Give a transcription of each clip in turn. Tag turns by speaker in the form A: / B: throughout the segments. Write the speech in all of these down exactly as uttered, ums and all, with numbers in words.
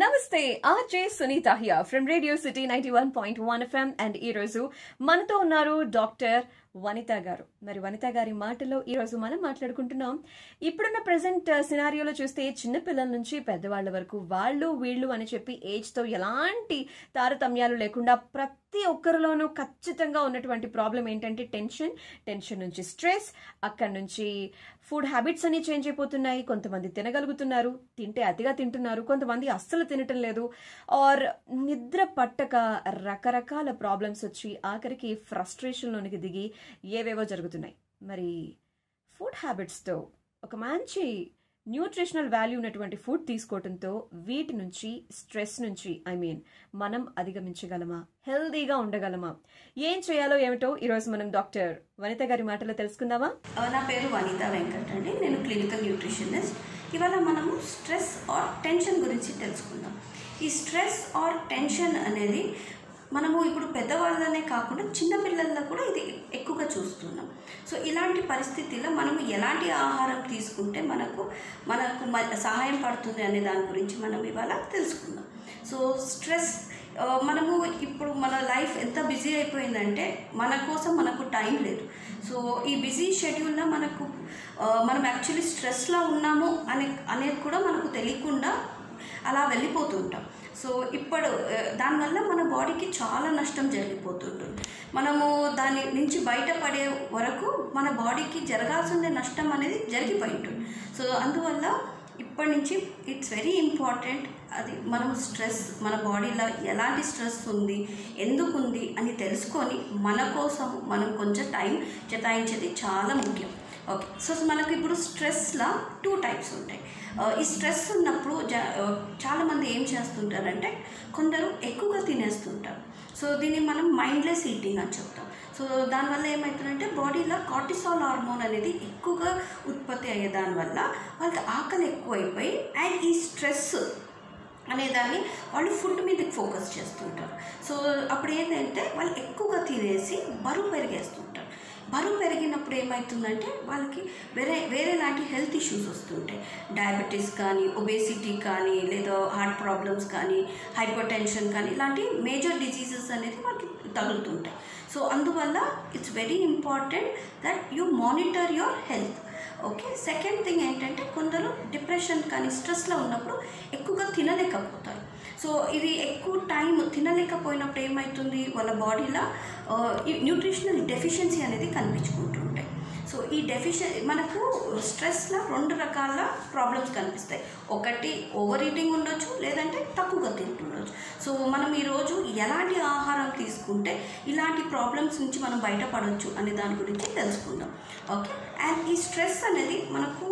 A: నమస్తే RJ Sunitha here from radio city ninety one point one FM and ఈ రోజు మనతో ఉన్నారు డాక్టర్ వనిత గారు. మరి వనిత గారి మాటలో ఈ రోజు మనం మాట్లాడుకుంటున్నాం. ఇప్పుడున్న ప్రెసెంట్ సినారియోలో చూస్తే చిన్న పిల్లల నుంచి పెద్దవాళ్ల వరకు వాళ్ళు వీళ్ళు అని చెప్పి ఏజ్ తో ఎలాంటి తారతమ్యాలు లేకుండా ప్రతి ఒక్కరిలోనూ ఖచ్చితంగా ఉన్నటువంటి ప్రాబ్లం ఏంటంటే టెన్షన్. టెన్షన్ నుంచి స్ట్రెస్, అక్కడి నుంచి ఫుడ్ హ్యాబిట్స్ అన్ని చేంజ్ అయిపోతున్నాయి. కొంతమంది తినగలుగుతున్నారు, తింటే అతిగా తింటున్నారు, కొంతమంది అస్సలు తినటం లేదు, ఆర్ నిద్ర పట్టక రకరకాల ప్రాబ్లమ్స్ వచ్చి ఆఖరికి ఫ్రస్ట్రేషన్ లోనికి దిగి ఏవేవో జరుగుతున్నాయి. మరి ఫుడ్ హ్యాబిట్స్తో ఒక మంచి న్యూట్రిషనల్ వాల్యూ ఉన్నటువంటి ఫుడ్ తీసుకోవడంతో వీటి నుంచి స్ట్రెస్ నుంచి ఐ మీన్ మనం అధిగమించగలమా, హెల్దీగా ఉండగలమా, ఏం చేయాలో ఏమిటో ఈరోజు మనం డాక్టర్ వనిత గారి మాటలో తెలుసుకుందామా.
B: నా పేరు వనిత వెంకట్ అండి, నేను క్లినికల్ న్యూట్రిషనిస్ట్. ఇవాళ మనము స్ట్రెస్ ఆర్ టెన్షన్ గురించి తెలుసుకుందాం. ఈ స్ట్రెస్ ఆర్ టెన్షన్ అనేది మనము ఇప్పుడు పెద్దవాళ్ళనే కాకుండా చిన్నపిల్లల్లో కూడా ఇది ఎక్కువగా చూస్తున్నాం. సో ఇలాంటి పరిస్థితిలో మనము ఎలాంటి ఆహారం తీసుకుంటే మనకు మనకు సహాయం పడుతుంది అనే దాని గురించి మనం ఇవాళ తెలుసుకుందాం. సో స్ట్రెస్ మనము ఇప్పుడు మన లైఫ్ ఎంత బిజీ అయిపోయిందంటే మన కోసం మనకు టైం లేదు. సో ఈ బిజీ షెడ్యూల్లో మనకు మనం యాక్చువల్లీ స్ట్రెస్లో ఉన్నాము అనే అనేది కూడా మనకు తెలియకుండా అలా వెళ్ళిపోతుంటాం. సో ఇప్పుడు దానివల్ల మన బాడీకి చాలా నష్టం జరిగిపోతుంటుంది. మనము దాని నుంచి బయటపడే వరకు మన బాడీకి జరగాల్సిన నష్టం అనేది జరిగిపోయి ఉంటుంది. సో అందువల్ల ఇప్పటి నుంచి ఇట్స్ వెరీ ఇంపార్టెంట్ అది మనము స్ట్రెస్ మన బాడీలో ఎలాంటి స్ట్రెస్ ఉంది, ఎందుకు ఉంది అని తెలుసుకొని మన కోసం మనం కొంచెం టైం కేటాయించేది చాలా ముఖ్యం. ఓకే, సో మనకు ఇప్పుడు స్ట్రెస్లో టూ టైప్స్ ఉంటాయి. ఈ స్ట్రెస్ ఉన్నప్పుడు జ చాలామంది ఏం చేస్తుంటారంటే కొందరు ఎక్కువగా తినేస్తుంటారు. సో దీన్ని మనం మైండ్లెస్ ఈటింగ్ అని చెప్తాం. సో దానివల్ల ఏమవుతుందంటే బాడీలో కార్టిసాల్ హార్మోన్ అనేది ఎక్కువగా ఉత్పత్తి అయ్యే దానివల్ల వాళ్ళకి ఆకలి ఎక్కువైపోయి అండ్ ఈ స్ట్రెస్ అనేదాన్ని వాళ్ళు ఫుడ్ మీద ఫోకస్ చేస్తుంటారు. సో అప్పుడు ఏంటంటే వాళ్ళు ఎక్కువగా తినేసి బరువు పెరిగేస్తుంటారు. బరువు పెరిగినప్పుడు ఏమవుతుందంటే వాళ్ళకి వేరే వేరే లాంటి హెల్త్ ఇష్యూస్ వస్తుంటాయి. డయాబెటీస్ కానీ, ఒబేసిటీ కానీ, లేదా హార్ట్ ప్రాబ్లమ్స్ కానీ, హైపర్ టెన్షన్ కానీ, ఇలాంటి మేజర్ డిజీజెస్ అనేది వాళ్ళకి తగులుతుంటాయి. సో అందువల్ల it's very important that you monitor your health. Okay, second thing ఏంటంటే కొందరు డిప్రెషన్ కానీ స్ట్రెస్లో ఉన్నప్పుడు ఎక్కువగా తినలేకపోతారు. సో ఇది ఎక్కువ టైం తినలేకపోయినప్పుడు ఏమవుతుంది వాళ్ళ బాడీలో న్యూట్రిషనల్ డెఫిషియన్సీ అనేది కనిపించుకుంటుంటాయి. సో ఈ డెఫిషియన్ మనకు స్ట్రెస్లో రెండు రకాల ప్రాబ్లమ్స్ కనిపిస్తాయి. ఒకటి ఓవర్ ఈటింగ్ ఉండొచ్చు, లేదంటే తక్కువగా తింటుండొచ్చు. సో మనం ఈరోజు ఎలాంటి ఆహారం తీసుకుంటే ఇలాంటి ప్రాబ్లమ్స్ నుంచి మనం బయటపడవచ్చు అనే దాని గురించి తెలుసుకుందాం. ఓకే, అండ్ ఈ స్ట్రెస్ అనేది మనకు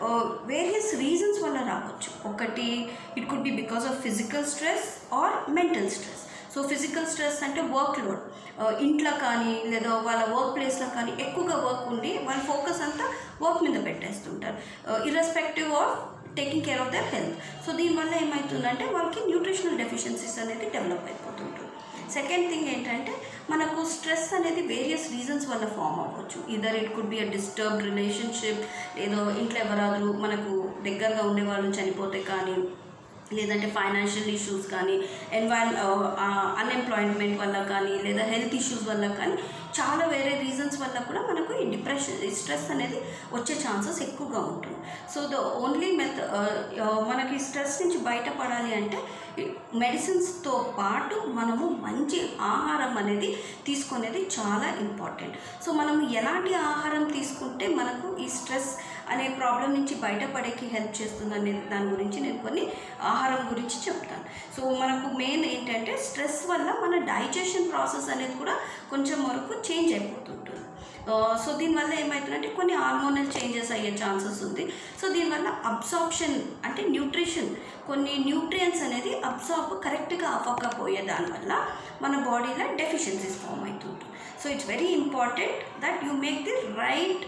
B: వేరియస్ రీజన్స్ వల్ల రావచ్చు. ఒకటి it could be because of physical stress or mental stress. So physical stress అంటే వర్క్ లోడ్, ఇంట్లో కానీ లేదా వాళ్ళ వర్క్ ప్లేస్లో కానీ ఎక్కువగా వర్క్ ఉండి వాళ్ళ ఫోకస్ అంతా వర్క్ మీద పెట్టేస్తుంటారు irrespective of taking care of their health. So దీనివల్ల ఏమవుతుందంటే వాళ్ళకి న్యూట్రిషనల్ డెఫిషియన్సీస్ అనేది డెవలప్ అయిపోతుంటుంది. సెకండ్ థింగ్ ఏంటంటే మనకు స్ట్రెస్ అనేది వేరియస్ రీజన్స్ వల్ల ఫామ్ అవ్వచ్చు. Either it could be a disturbed relationship, ఏదో ఇంట్లో ఎవరాದರೂ మనకు దగ్గరగా ఉండేవాళ్ళు చనిపోతే కానీ, లేదంటే ఫైనాన్షియల్ ఇష్యూస్ కానీ, ఎన్వైర్ అన్ఎంప్లాయ్మెంట్ వల్ల కానీ, లేదా హెల్త్ ఇష్యూస్ వల్ల కానీ, చాలా వేరే రీజన్స్ వల్ల కూడా మనకు ఈ డిప్రెషన్ ఈ స్ట్రెస్ అనేది వచ్చే ఛాన్సెస్ ఎక్కువగా ఉంటుంది. సో ద ఓన్లీ మెథ మనకి స్ట్రెస్ నుంచి బయటపడాలి అంటే మెడిసిన్స్తో పాటు మనము మంచి ఆహారం అనేది తీసుకునేది చాలా ఇంపార్టెంట్. సో మనము ఎలాంటి ఆహారం తీసుకుంటే మనకు ఈ స్ట్రెస్ అనే ప్రాబ్లం నుంచి బయటపడేకి హెల్ప్ చేస్తుంది అనే దాని గురించి నేను కొన్ని ఆహారం గురించి చెప్తాను. సో మనకు మెయిన్ ఏంటంటే స్ట్రెస్ వల్ల మన డైజెషన్ ప్రాసెస్ అనేది కూడా కొంచెం వరకు చేంజ్ అయిపోతుంటుంది. సో దీనివల్ల ఏమవుతుందంటే కొన్ని హార్మోనల్ చేంజెస్ అయ్యే ఛాన్సెస్ ఉంది. సో దీనివల్ల అబ్సార్ప్షన్ అంటే న్యూట్రిషన్, కొన్ని న్యూట్రియంట్స్ అనేది అబ్సార్బ్ కరెక్ట్గా అవ్వకపోయే దానివల్ల మన బాడీలో డెఫిషియన్సీస్ ఫామ్ అవుతుంటుంది. So it's very important that you make the right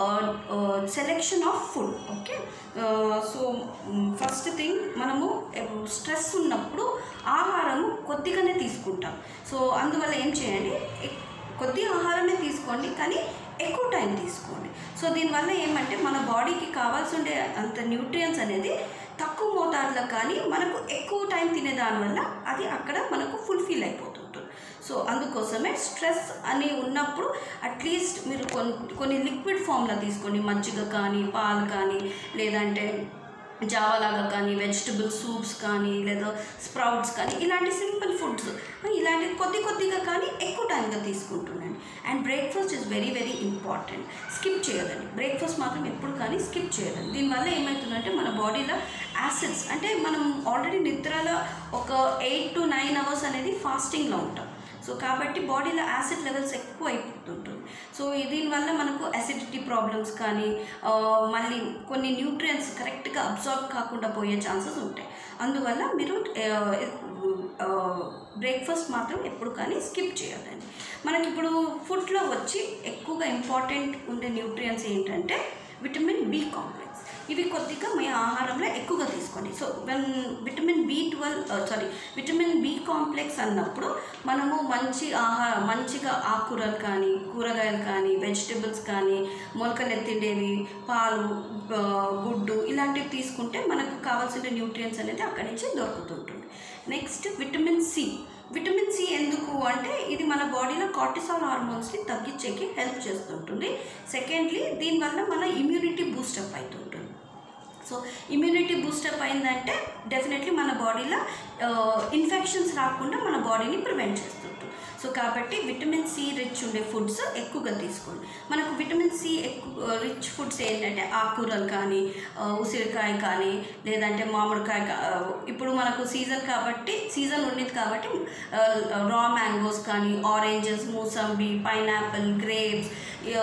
B: selection of food. Okay, so first thing మనము స్ట్రెస్ ఉన్నప్పుడు ఆహారము కొద్దిగానే తీసుకుంటాం. సో అందువల్ల ఏం చేయండి, కొద్ది ఆహారమే తీసుకోండి కానీ ఎక్కువ టైం తీసుకోండి. సో దీనివల్ల ఏమంటే మన బాడీకి కావాల్సి ఉండే అంత న్యూట్రియంట్స్ అనేది తక్కువ మోతాదులో కానీ మనకు ఎక్కువ టైం తినేదానివల్ల అది అక్కడ మనకు ఫుల్ఫిల్ అయిపోతుంటుంది. సో అందుకోసమే స్ట్రెస్ అని ఉన్నప్పుడు అట్లీస్ట్ మీరు కొన్ని కొన్ని లిక్విడ్ ఫామ్లో తీసుకోండి, మజ్జిగ కానీ పాలు కానీ లేదంటే జావలాగా కానీ వెజిటబుల్ సూప్స్ కానీ లేదా స్ప్రౌట్స్ కానీ ఇలాంటి సింపుల్ ఫుడ్స్ ఇలాంటి కొద్ది కొద్దిగా కానీ ఎక్కువ టైంగా తీసుకుంటుండండి. And breakfast is very very important. Skip చేయదండి, బ్రేక్ఫాస్ట్ మాత్రం ఎప్పుడు కానీ స్కిప్ చేయదండి. దీనివల్ల ఏమవుతుందంటే మన బాడీలో యాసిడ్స్ అంటే మనం ఆల్రెడీ నిద్రలో ఒక ఎయిట్ టు నైన్ అవర్స్ అనేది ఫాస్టింగ్లో ఉంటాం. సో కాబట్టి బాడీలో యాసిడ్ లెవెల్స్ ఎక్కువ అయిపోతుంటుంది. సో దీనివల్ల మనకు అసిడిటీ ప్రాబ్లమ్స్ కానీ మళ్ళీ కొన్ని న్యూట్రియంట్స్ కరెక్ట్గా అబ్జార్బ్ కాకుండా పోయే ఛాన్సెస్ ఉంటాయి. అందువల్ల మీరు బ్రేక్ఫాస్ట్ మాత్రం ఎప్పుడు కానీ స్కిప్ చేయాలండి. మనకి ఇప్పుడు ఫుడ్లో వచ్చి ఎక్కువగా ఇంపార్టెంట్ ఉండే న్యూట్రియంట్స్ ఏంటంటే విటమిన్ బి కాంప్లెక్స్. ఇవి కొద్దిగా మీ ఆహారంలో ఎక్కువగా తీసుకోండి. So when vitamin B twelve sorry vitamin B complex అన్నప్పుడు మనము మంచి ఆహార మంచిగా ఆకుకూరలు కానీ కూరగాయలు కానీ వెజిటబుల్స్ కానీ మొలకలు ఎత్తిండేవి పాలు గుడ్డు ఇలాంటివి తీసుకుంటే మనకు కావాల్సిన న్యూట్రియంట్స్ అనేది అక్కడి నుంచి దొరుకుతుంటుంది. Next vitamin C. Vitamin C ఎందుకు అంటే ఇది మన బాడీలో కార్టిసాల్ హార్మోన్స్ని తగ్గించేకి హెల్ప్ చేస్తుంటుంది. సెకండ్లీ దీనివల్ల మన ఇమ్యూనిటీ బూస్టప్ అవుతుంటుంది. సో ఇమ్యూనిటీ బూస్టప్ అయిందంటే డెఫినెట్లీ మన బాడీలో ఇన్ఫెక్షన్స్ రాకుండా మన బాడీని ప్రివెంట్ చేస్తుంటుంది. సో కాబట్టి విటమిన్ సి రిచ్ ఉండే ఫుడ్స్ ఎక్కువగా తీసుకోండి. మనకు విటమిన్ సి ఎక్కువ రిచ్ ఫుడ్స్ ఏంటంటే ఆకుకూరలు కానీ ఉసిరికాయ కానీ లేదంటే మామిడికాయ. ఇప్పుడు మనకు సీజన్ కాబట్టి సీజన్ ఉండేది కాబట్టి రా మ్యాంగోస్ కానీ oranges mosambi pineapple grapes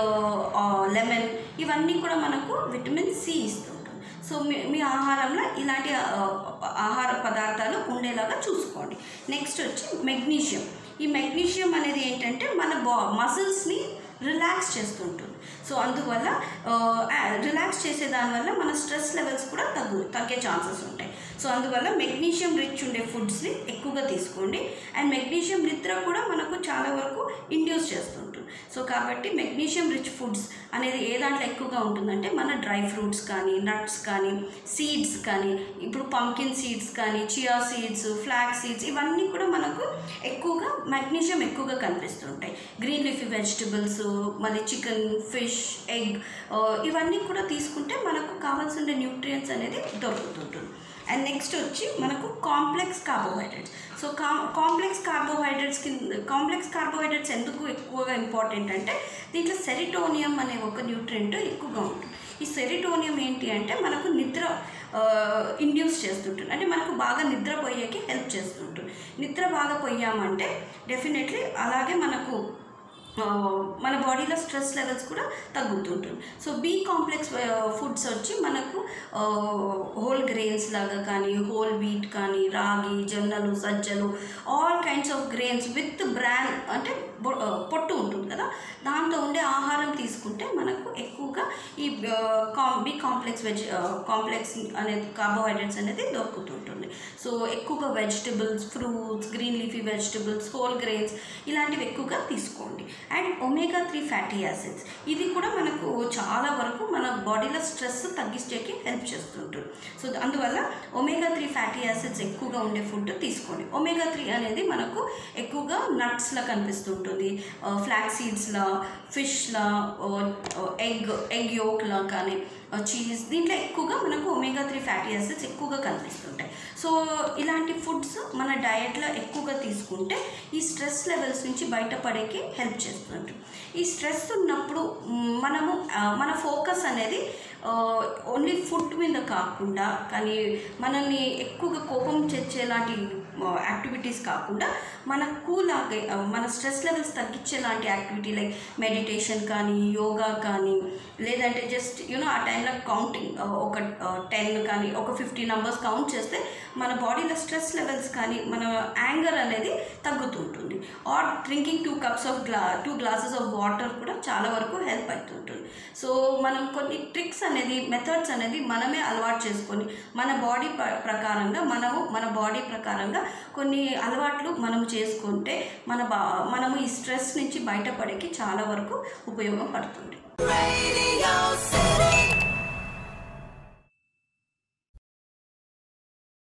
B: lemon ఇవన్నీ కూడా మనకు విటమిన్ సి ఇస్తుంది. సో మీ మీ ఆహారంలో ఇలాంటి ఆహార పదార్థాలు ఉండేలాగా చూసుకోండి. నెక్స్ట్ వచ్చి మెగ్నీషియం. ఈ మెగ్నీషియం అనేది ఏంటంటే మన బా మసిల్స్ని రిలాక్స్ చేస్తుంటుంది. సో అందువల్ల రిలాక్స్ చేసే దానివల్ల మన స్ట్రెస్ లెవెల్స్ కూడా తగ్గు తగ్గే ఛాన్సెస్ ఉంటాయి. సో అందువల్ల మెగ్నీషియం రిచ్ ఉండే ఫుడ్స్ని ఎక్కువగా తీసుకోండి. అండ్ మెగ్నీషియం నిద్ర కూడా మనకు చాలా వరకు ఇండ్యూస్ చేస్తుంటుంది. సో కాబట్టి మెగ్నీషియం రిచ్ ఫుడ్స్ అనేది ఏ దాంట్లో ఎక్కువగా ఉంటుందంటే మన డ్రై ఫ్రూట్స్ కానీ నట్స్ కానీ సీడ్స్ కానీ ఇప్పుడు పంకిన్ సీడ్స్ కానీ చియా సీడ్స్ ఫ్లాక్స్ సీడ్స్ ఇవన్నీ కూడా మనకు ఎక్కువగా మెగ్నీషియం ఎక్కువగా కనిపిస్తుంటాయి. గ్రీన్ లీఫీ వెజిటబుల్స్ మళ్ళీ చికెన్ ఫిష్ ఎగ్ ఇవన్నీ కూడా తీసుకుంటే మనకు కావాల్సిన న్యూట్రియంట్స్ అనేది దొరుకుతుంటుంది. అండ్ నెక్స్ట్ వచ్చి మనకు కాంప్లెక్స్ కార్బోహైడ్రేట్స్. సో కా కాంప్లెక్స్ కార్బోహైడ్రేట్స్ కింద కాంప్లెక్స్ కార్బోహైడ్రేట్స్ ఎందుకు ఎక్కువగా ఇంపార్టెంట్ అంటే దీంట్లో సెరిటోనియం అనే ఒక న్యూట్రియంట్ ఎక్కువగా ఉంటుంది. ఈ సెరిటోనియం ఏంటి అంటే మనకు నిద్ర ఇండ్యూస్ చేస్తుంటుంది. అంటే మనకు బాగా నిద్ర పోయేకి హెల్ప్ చేస్తుంటుంది. నిద్ర బాగా పోయామంటే డెఫినెట్లీ అలాగే మనకు మన బాడీలో స్ట్రెస్ లెవెల్స్ కూడా తగ్గుతుంటుంది. సో బి కాంప్లెక్స్ ఫుడ్స్ వచ్చి మనకు హోల్ గ్రెయిన్స్ లాగా కానీ హోల్ వీట్ కానీ రాగి జొన్నలు సజ్జలు all kinds of grains with bran అంటే పొట్టు ఉంటుంది కదా దాంతో ఉండే ఆహారం తీసుకుంటే మనకు ఎక్కువగా ఈ కాం బి కాంప్లెక్స్ వెజ్ కాంప్లెక్స్ అనేది కార్బోహైడ్రేట్స్ అనేది దొరుకుతుంటుంది. సో ఎక్కువగా vegetables fruits green leafy vegetables whole grains ఇలాంటివి ఎక్కువగా తీసుకోండి. And omega three fatty acids ఇది కూడా మనకు చాలా వరకు మన బాడీలో స్ట్రెస్ తగ్గించేకి హెల్ప్ చేస్తుంటుంది. సో అందువల్ల ఒమేగా త్రీ ఫ్యాటీ యాసిడ్స్ ఎక్కువగా ఉండే ఫుడ్ తీసుకోండి. ఒమేగా త్రీ అనేది మనకు ఎక్కువగా నట్స్లో కనిపిస్తుంటుంది, ఫ్లాక్ సీడ్స్లా ఫిష్లా ఎగ్ ఎగ్ యోక్లా కానీ చీజ్ దీంట్లో ఎక్కువగా మనకు ఒమేగా త్రీ ఫ్యాటీ యాసిడ్స్ ఎక్కువగా కనిపిస్తుంటాయి. సో ఇలాంటి ఫుడ్స్ మన డయట్లో ఎక్కువగా తీసుకుంటే ఈ స్ట్రెస్ లెవెల్స్ నుంచి బయటపడేకి హెల్ప్ చేస్తుంటాం. ఈ స్ట్రెస్ ఉన్నప్పుడు మనము మన ఫోకస్ అనేది ఓన్లీ ఫుడ్ మీద కాకుండా కానీ మనల్ని ఎక్కువగా కోపం తెచ్చేలాంటి యాక్టివిటీస్ కాకుండా మన కూల్ ఆగే మన స్ట్రెస్ లెవెల్స్ తగ్గించేలాంటి యాక్టివిటీ లైక్ మెడిటేషన్ కానీ యోగా కానీ లేదంటే జస్ట్ యూనో ఆ టైంలో కౌంటింగ్ ఒక టెన్ కానీ ఒక ఫిఫ్టీ నెంబర్స్ కౌంట్ చేస్తే మన బాడీలో స్ట్రెస్ లెవెల్స్ కానీ మన యాంగర్ అనేది తగ్గుతుంటుంది. Or drinking two cups of గ్లా టూ గ్లాసెస్ ఆఫ్ వాటర్ కూడా చాలా వరకు హెల్ప్ అవుతుంటుంది. సో మనం కొన్ని ట్రిక్స్ అనేది మెథడ్స్ అనేది మనమే అలవాటు చేసుకొని మన బాడీ ప్రకారంగా మనము మన బాడీ ప్రకారంగా కొన్ని అలవాట్లు మనము చేసుకుంటే మన బా మనము ఈ స్ట్రెస్ నుంచి బయటపడేకి చాలా వరకు ఉపయోగపడుతుంది.